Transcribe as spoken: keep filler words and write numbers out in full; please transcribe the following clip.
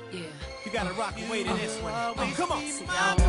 Yeah. You gotta rock and wait in this one. Oh, come on. Y'all